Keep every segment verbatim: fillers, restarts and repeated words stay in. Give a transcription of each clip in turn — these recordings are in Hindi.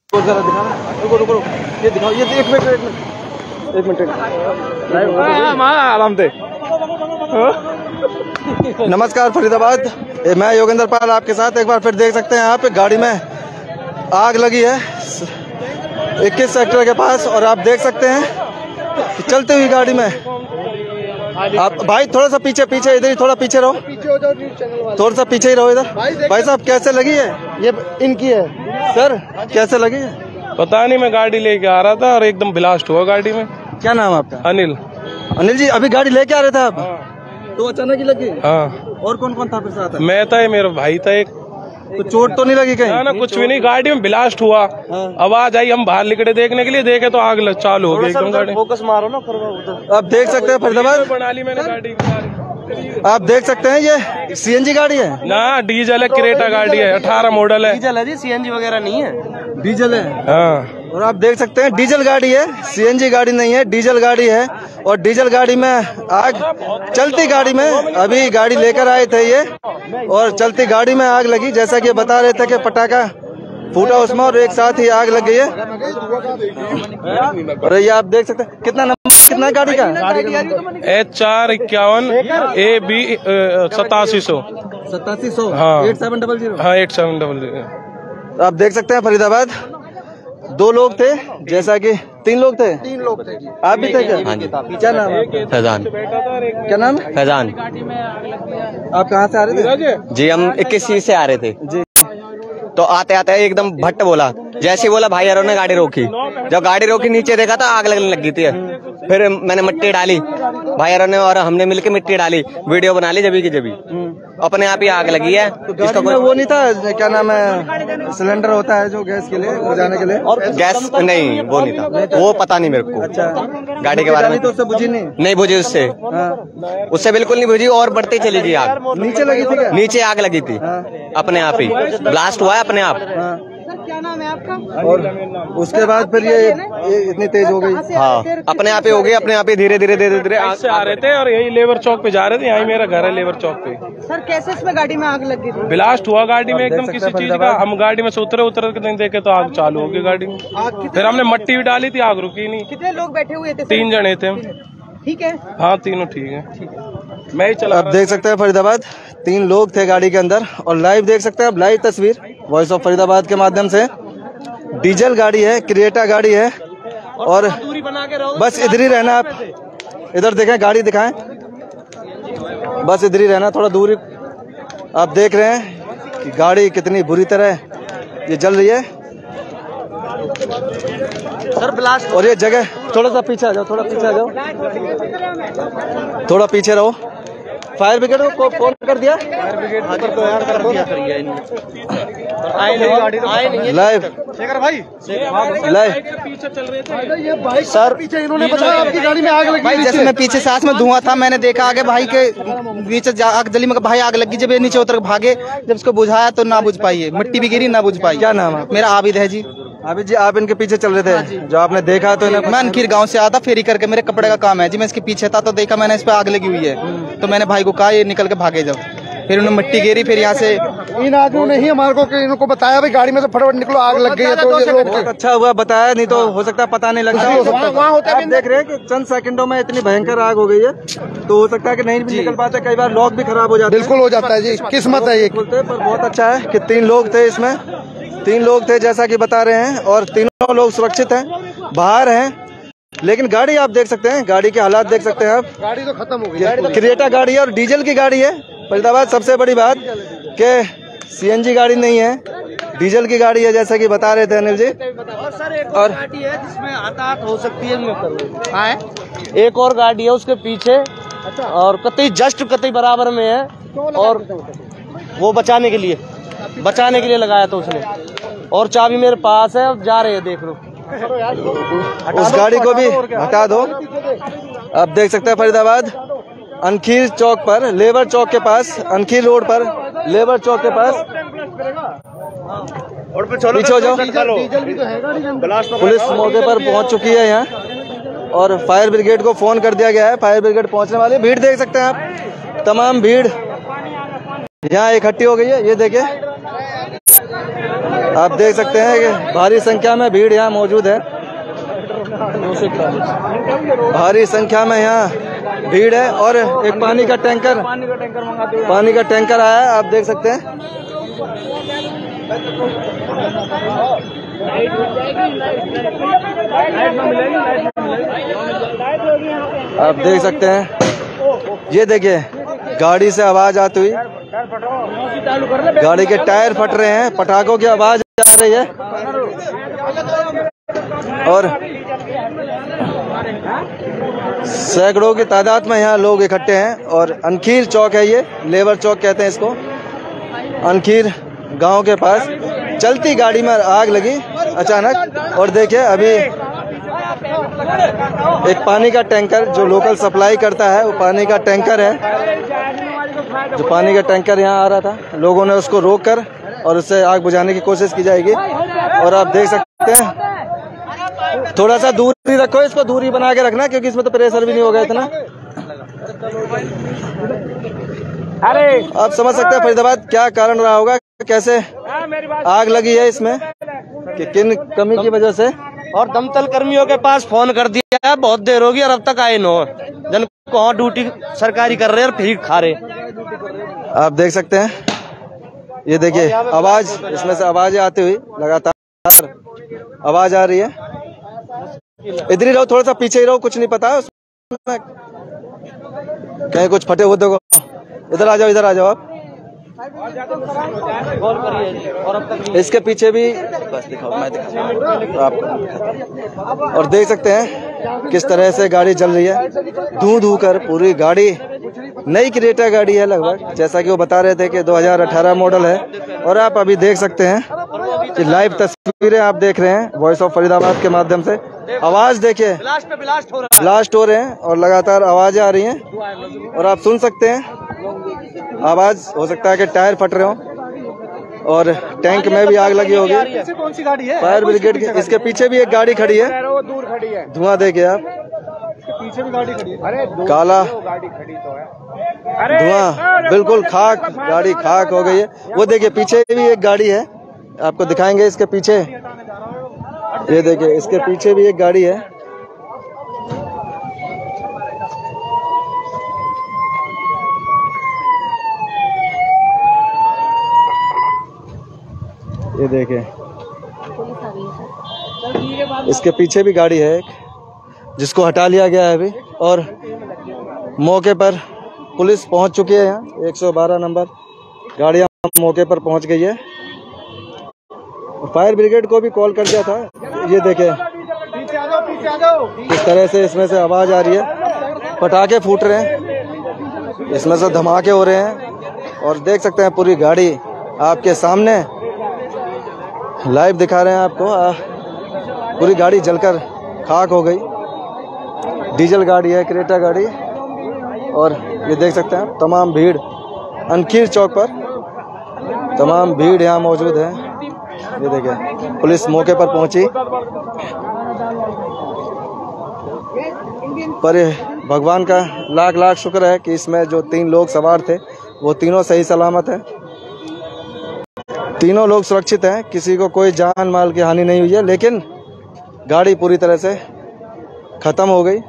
जरा दिखाना, रुको रुको रुको, ये दिखाओ, ये एक मिनट एक मिनट एक मिनट आराम से। नमस्कार फरीदाबाद, मैं योगेंद्र पाल आपके साथ। एक बार फिर देख सकते हैं यहाँ पे गाड़ी में आग लगी है इक्कीस सेक्टर के पास, और आप देख सकते हैं कि चलती हुई गाड़ी में आप भाई थोड़ा सा पीछे पीछे इधर ही थोड़ा पीछे रहो, थोड़ा सा पीछे ही रहो इधर। भाई साहब कैसे लगी है? ये इनकी है सर, कैसे लगी है? पता नहीं, मैं गाड़ी लेके आ रहा था और एकदम ब्लास्ट हुआ गाड़ी में। क्या नाम आपका? अनिल। अनिल जी, अभी गाड़ी लेके आ रहे थे आप? हाँ। तो अचानक ही लगी? हाँ। और कौन कौन था फिर साथ? मैं था, मेरा भाई था एक। तो चोट तो नहीं लगी कहीं? ना ना, कुछ भी नहीं, गाड़ी में ब्लास्ट हुआ। हाँ। आवाज आई, हम बाहर निकले देखने के लिए, देखे तो आग चालू हो गई एकदम गाड़ी। फोकस मारो ना। आप देख सकते हैं फरीदाबाद बना ली मैंने गाड़ी, आप देख सकते हैं ये सीएनजी गाड़ी है ना, डीजल है, क्रेटा गाड़ी है, अठारह मॉडल है। डीजल है जी, सीएनजी वगैरह नहीं है, डीजल है। हाँ। और आप देख सकते हैं डीजल गाड़ी है, सीएनजी गाड़ी नहीं है, डीजल गाड़ी है। और डीजल गाड़ी में आग, चलती गाड़ी में अभी गाड़ी लेकर आए थे ये, और चलती गाड़ी में आग लगी। जैसा कि बता रहे थे कि पटाखा फूटा उसमें और एक साथ ही आग लग गई है। और ये आप देख सकते हैं कितना नंबर, कितना गाड़ी का? एच चार इक्यावन ए बी सतासी सौ सतासी सौ हाँ एट सेवन डबल जीरो हाँ एट सेवन डबल जीरो। आप देख सकते हैं फरीदाबाद दो लोग थे, जैसा कि तीन लोग थे। तीन लोग थे। आप भी थे क्या? हाँ जी। क्या नाम है? फैजान। क्या नाम है? फैजान। आप कहाँ से आ रहे थे? जी हम इक्कीस चीज से आ रहे थे जी। तो आते आते एकदम भट्ट बोला, जैसे ही बोला भाई यारों ने गाड़ी रोकी। जब गाड़ी रोकी नीचे देखा था आग लगने लगी थी। फिर मैंने मिट्टी डाली, भाई यारों ने और हमने मिलके मिट्टी डाली, वीडियो बना ली, जबी की जबी अपने आप ही आग लगी है। तो इसका कोई वो नहीं था, क्या नाम है, सिलेंडर होता है जो गैस के लिए बुझाने के लिए? और गैस नहीं, वो नहीं था, वो पता नहीं मेरे को। अच्छा, गाड़ी के बारे में तो उससे बुझी नहीं? नहीं बुझी उससे। हाँ। उससे बिल्कुल नहीं बुझी और बढ़ती चली गई आग। नीचे लगी थी क्या? नीचे आग लगी थी। हाँ। अपने आप ही ब्लास्ट हुआ है अपने आप। हाँ। क्या नाम है आपका? और उसके बाद फिर ये, ये इतनी तेज हो गई? हाँ, अपने आप ही हो गई, अपने आप ही धीरे धीरे धीरे धीरे से आ रहे थे और यही लेबर चौक पे जा रहे थे। यही मेरा घर है लेबर चौक पे। सर कैसे इसमें गाड़ी में आग लगी थी? ब्लास्ट हुआ गाड़ी में एकदम किसी चीज का। हम गाड़ी में से उतरे उतरे नहीं देखे तो आग चालू हो गई गाड़ी में। फिर हमने मट्टी भी डाली थी, आग रुकी नहीं। कितने लोग बैठे हुए थे? तीन जने थे। ठीक है। हाँ तीनों ठीक है, मैं ही चला। आप देख सकते हैं फरीदाबाद तीन लोग थे गाड़ी के अंदर, और लाइव देख सकते हैं आप, लाइव तस्वीर वॉइस ऑफ फरीदाबाद के माध्यम से। डीजल गाड़ी है, क्रिएटा गाड़ी है, और बस इधर ही रहना आप। इधर देखें, गाड़ी दिखाएं, बस इधर ही रहना, थोड़ा दूर। आप देख रहे हैं कि गाड़ी कितनी बुरी तरह ये जल रही है। Sir blast. और ये जगह, थोड़ा सा पीछे आ जाओ, थोड़ा पीछे आ जाओ, थोड़ा पीछे रहो। फायर ब्रिगेड को फोन कर दिया? फायर ब्रिगेड तो यार कर दिया लाइव लाइव पीछे चल रहे थे ये भाई सर, पीछे इन्होंने बताया आपकी गाड़ी में आग लगी। भाई जैसे मैं पीछे साथ में धुआं था, मैंने देखा आगे भाई के बीच आग जली में भाई आग लगी। जब ये नीचे उतर भागे, जब इसको बुझाया तो ना बुझ पाई है, मिट्टी भी गिरी ना बुझ पाई। क्या नाम है? मेरा आबिद है जी। आबिद जी, आप इनके पीछे चल रहे थे? जो आपने देखा तो मैं अनखीर गांव से आया था फेरी करके, मेरे कपड़े का काम है जी। मैं इसके पीछे था तो देखा मैंने इस पे आग लगी हुई है, तो मैंने भाई को कहा ये निकल के भागे। जब फिर उन्होंने मिट्टी गिरी, फिर यहाँ से इन आदमियों ने ही हमारे को इनको बताया भाई गाड़ी में से फटाफट निकलो, आग लग गई है। तो ये लोग बहुत अच्छा हुआ बताया, नहीं तो हो सकता है पता नहीं लगता। वहाँ होता है, देख रहे हैं कि चंद सेकंडों में इतनी भयंकर आग हो गई है, तो हो सकता है कि नहीं भी निकल पाते। कई बार लॉक भी खराब हो जाता है। बिल्कुल हो जाता है जी, किस्मत है ये। बोलते पर बहुत अच्छा है कि तीन लोग थे इसमें, तीन लोग थे जैसा कि बता रहे हैं, और तीनों लोग सुरक्षित हैं, बाहर हैं। लेकिन गाड़ी आप देख सकते हैं, गाड़ी के हालात देख सकते हैं आप। गाड़ी तो खत्म हो गई। क्रिएटा गाड़ी है और डीजल की गाड़ी है। फरीदाबाद सबसे बड़ी बात कि सीएनजी गाड़ी नहीं है, डीजल की गाड़ी है, जैसा कि बता रहे थे अनिल जी। और सर एक और गाड़ी है जिसमें हताहत हो सकती है, एक और गाड़ी है उसके पीछे, और कतई जस्ट कतई बराबर में है, और वो बचाने के लिए बचाने के लिए लगाया था उसने। और चाबी मेरे पास है, अब जा रहे हैं, देख लो। उस गाड़ी को भी हटा दो। आप देख सकते हैं फरीदाबाद अनखीर चौक पर, लेबर चौक के पास, अनखीर रोड पर लेबर चौक के पास। पीछे हो जाओ। पुलिस मौके पर पहुंच चुकी है यहाँ, और फायर ब्रिगेड को फोन कर दिया गया है। फायर ब्रिगेड पहुंचने वाली है। भीड़ देख सकते हैं आप, तमाम भीड़ यहाँ इकट्ठी हो गई है। ये देखिए आप देख सकते हैं कि भारी संख्या में भीड़ यहाँ मौजूद है, भारी संख्या में यहाँ भीड़ है। और एक पानी का टैंकर पानी का टैंकर आया है, आप देख सकते हैं। आप देख सकते हैं, ये देखिए गाड़ी से आवाज आती हुई, गाड़ी के टायर फट रहे हैं, पटाखों की आवाज आ रही है। और सैकड़ों की तादाद में यहाँ लोग इकट्ठे हैं। और अनखीर चौक है, ये लेबर चौक कहते हैं इसको, अनखीर गांव के पास चलती गाड़ी में आग लगी अचानक। और देखिए अभी एक पानी का टैंकर जो लोकल सप्लाई करता है, वो पानी का टैंकर है, जो पानी का टैंकर यहाँ आ रहा था, लोगों ने उसको रोक कर और उससे आग बुझाने की कोशिश की जाएगी। और आप देख सकते हैं, थोड़ा सा दूरी रखो, इसको दूरी बना के रखना, क्योंकि इसमें तो प्रेशर भी नहीं होगा इतना। अरे आप समझ सकते हैं फरीदाबाद क्या कारण रहा होगा, कैसे आग लगी है इसमें, कि किन कमी की वजह से। और दमकल कर्मियों के पास फोन कर दिया है, बहुत देर होगी और अब तक आए नो, जन को ड्यूटी सरकारी कर रहे हैं और फिर खा रहे। आप देख सकते हैं, ये देखिए आवाज, इसमें से आवाजें आती हुई लगातार आवाज आ रही है। इधर ही रहो, थोड़ा सा पीछे ही रहो, कुछ नहीं पता उसमें कहीं कुछ फटे हुए देखो। इधर आ जाओ, इधर आ जाओ आप। इसके पीछे भी बस दिखाओ, मैं दिखाऊं आपको। और देख सकते हैं किस तरह से गाड़ी जल रही है, धू धू कर पूरी गाड़ी। नई क्रेटा गाड़ी है लगभग, जैसा कि वो बता रहे थे कि दो हज़ार अठारह मॉडल है। और आप अभी देख सकते हैं कि लाइव तस्वीरें आप देख रहे हैं वॉइस ऑफ फरीदाबाद के माध्यम से। आवाज देखिए, ब्लास्ट हो रहे हैं और लगातार आवाजें आ रही हैं। और आप सुन सकते हैं आवाज, हो सकता है कि टायर फट रहे हो। और टैंक में भी आग लगी होगी। कौन सी गाड़ी है? फायर ब्रिगेड की। इसके पीछे भी एक गाड़ी खड़ी है, दूर खड़ी है, धुआं देखिए आप, पीछे भी गाड़ी खड़ी है। अरे काला गाड़ी खड़ी तो है, धुआं, बिल्कुल खाक, गाड़ी खाक हो गई है। वो देखिए पीछे भी एक गाड़ी है, आपको दिखाएंगे इसके पीछे। ये देखिए इसके पीछे भी एक गाड़ी है। ये देखिए इसके पीछे भी गाड़ी है एक, जिसको हटा लिया गया है अभी। और मौके पर पुलिस पहुंच चुकी है, यहाँ एक सौ बारह नंबर गाड़ियां मौके पर पहुंच गई है। और फायर ब्रिगेड को भी कॉल कर दिया था। ये देखें किस तरह से इसमें से आवाज आ रही है, पटाखे फूट रहे हैं, इसमें से धमाके हो रहे हैं। और देख सकते हैं पूरी गाड़ी आपके सामने लाइव दिखा रहे हैं आपको। आ, पूरी गाड़ी जलकर खाक हो गई। डीजल गाड़ी है, क्रेटा गाड़ी। और ये देख सकते हैं तमाम भीड़ अनखीर चौक पर, तमाम भीड़ यहाँ मौजूद है। ये देखिए पुलिस मौके पर पहुंची, पर भगवान का लाख लाख शुक्र है कि इसमें जो तीन लोग सवार थे वो तीनों सही सलामत हैं, तीनों लोग सुरक्षित हैं, किसी को कोई जान माल की हानि नहीं हुई है। लेकिन गाड़ी पूरी तरह से खत्म हो गई।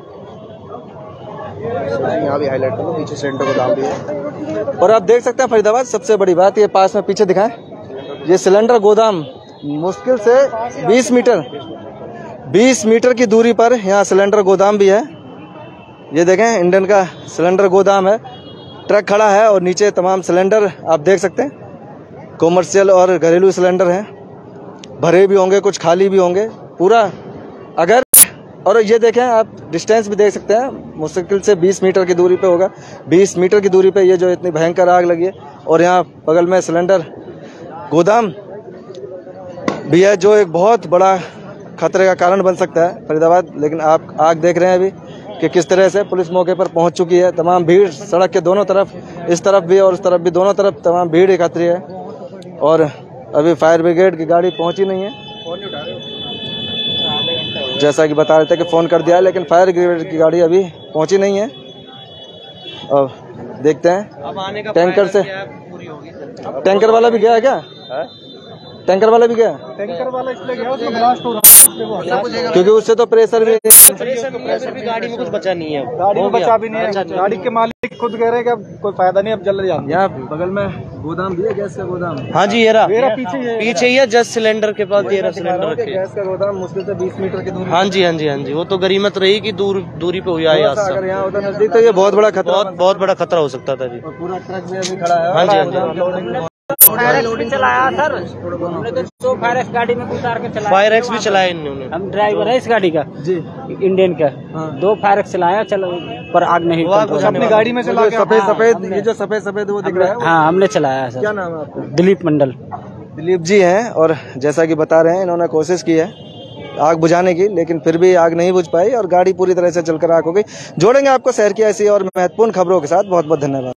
यहाँ भी हाईलाइट करो, पीछे सेंटर गोदाम भी है। और आप देख सकते हैं फरीदाबाद सबसे बड़ी बात, ये पास में पीछे दिखाएं, ये सिलेंडर गोदाम मुश्किल से बीस मीटर बीस मीटर की दूरी पर यहाँ सिलेंडर गोदाम भी है। ये देखें इंडियन का सिलेंडर गोदाम है, ट्रक खड़ा है और नीचे तमाम सिलेंडर आप देख सकते हैं, कॉमर्शियल और घरेलू सिलेंडर हैं, भरे भी होंगे कुछ खाली भी होंगे पूरा। अगर और ये देखें आप डिस्टेंस भी देख सकते हैं, मुश्किल से बीस मीटर की दूरी पे होगा। बीस मीटर की दूरी पे ये जो इतनी भयंकर आग लगी है। और यहाँ बगल में सिलेंडर गोदाम भी है, जो एक बहुत बड़ा खतरे का कारण बन सकता है फरीदाबाद। लेकिन आप आग देख रहे हैं अभी कि किस तरह से पुलिस मौके पर पहुंच चुकी है। तमाम भीड़ सड़क के दोनों तरफ, इस तरफ भी और उस तरफ भी, दोनों तरफ तमाम भीड़ एकत्री है। और अभी फायर ब्रिगेड की गाड़ी पहुंची नहीं है, जैसा कि बता रहे थे कि फ़ोन कर दिया है, लेकिन फायर ब्रिगेड की गाड़ी अभी पहुंची नहीं है। अब देखते हैं टैंकर से, टैंकर वाला भी गया है क्या? टैंकर वाला भी गया, टैंकर वाला इसलिए गया उसमें ब्लास्ट हो रहा है, क्योंकि उससे तो प्रेशर भी प्रेशर भी गाड़ी में कुछ बचा नहीं है, गाड़ी में बचा भी नहीं है। गाड़ी के मालिक खुद कह रहे हैं कि अब कोई फायदा नहीं, अब जल्द जाते। यहाँ बगल में गोदाम भी है, गैस का गोदाम। हाँ जी ये रहा मेरा पीछे ही है। पीछे ही है, जस्ट सिलेंडर के पास ये रहा सिलेंडर रखे। गैस का गोदाम मुश्किल से बीस मीटर की दूरी। हाँ जी हाँ जी हाँ जी, वो तो गरीमत रही कि दूर दूरी पे हुआ है थोड़ा सा हादसा। अगर यहाँ होता नजदीक तो ये बहुत बड़ा खतरा। बहुत बहुत बड़ा खतरा हो सकता था जी। और पूरा ट्रक भी अभी खड़ा है। हाँ जी हाँ जी, चलाया सर, हमने तो दो फायर एक्स गाड़ी में उतार के चलाया। फायर एक्स भी चलाया इन्होंने। हम ड्राइवर है इस गाड़ी का जी, इंडियन का। दो फायर एक्स चलाया, चलो पर आग नहीं कंट्रोल। अपनी गाड़ी में चला के सफेद सफेद ये जो सफेद सफेद वो दिख रहा है, हाँ हमने चलाया है क्या सर। नाम है आपका? दिलीप मंडल। दिलीप जी हैं, और जैसा कि बता रहे हैं इन्होंने कोशिश की है आग बुझाने की, लेकिन फिर भी आग नहीं बुझ पाई और गाड़ी पूरी तरह से जलकर आग हो गई। जोड़ेंगे आपको शहर की ऐसी और महत्वपूर्ण खबरों के साथ। बहुत बहुत धन्यवाद।